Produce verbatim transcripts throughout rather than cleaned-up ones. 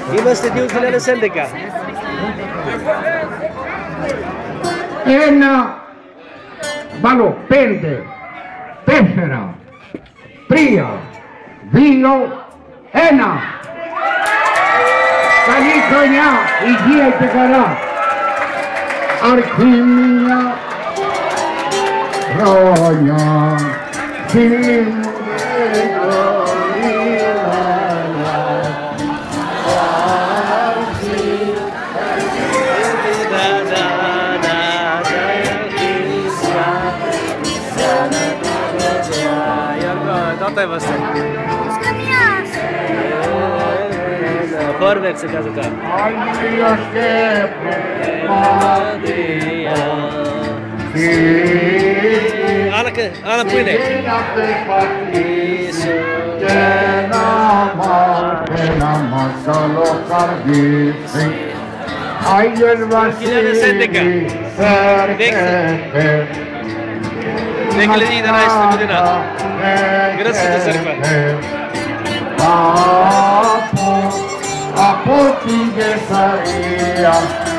Είμαστε δύο χιλιάδες έντεκα. Ένα, βάλω πέντε, τέσσερα, τρία, δύο, ένα. Καλή χρονιά, υγεία και χαρά. Αρχή μια χρόνια, φίλοι μου δεν Τότε είμαστε. Χόρβεξε καζετά. Άγγελος και πνευματία. Άννα που είναι? Και να μάθει να μας ολοκαρδίσει. Άγιος Βασίλης έρχεται. Neki le di da resta Medina. Grazie di serve. Από, από την Κεσαρία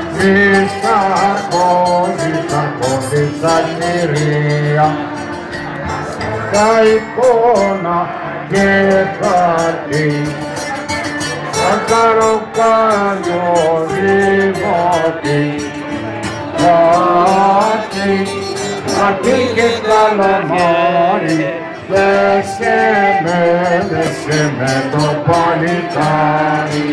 ζήστα κόλλησα κυρία. Τα εικόνα και κάτι σαν καροκάνιο λιμώτη. Κάτι Κάτι και καλαμάρι, δέσε με, δέσε με το παλικάρι.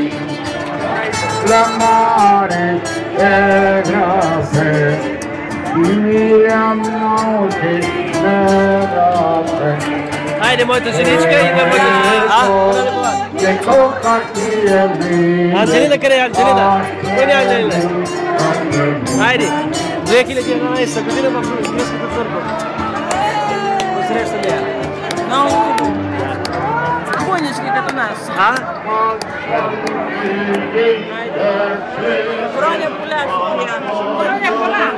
Λαμάρι έγραφε, η μία μνώτη έγραφε. Άιντε μόνο το Ζενίτσικα ή δεν μόνο το Ζενίτσικα? Και το χαρτί εμείς. Αντζελίνα κρέα, Αντζελίνα. Πού είναι η Αντζελίνα? Άιντε. Δύο χιλιάδες για να είσαι, κοντίνε με αυτούς, μες και το τόρκο. Πώς ρεύσουν λέα? Não, põe-se que tá nas. Ah? Χρόνια πολλά, χρόνια πολλά.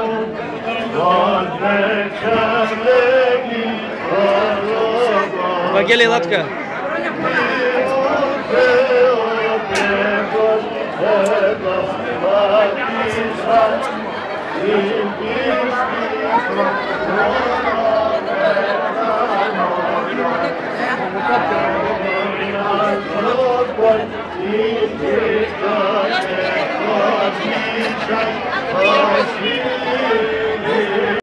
Βαγγέλη, δάτκα. Χρόνια πολλά. Thank you.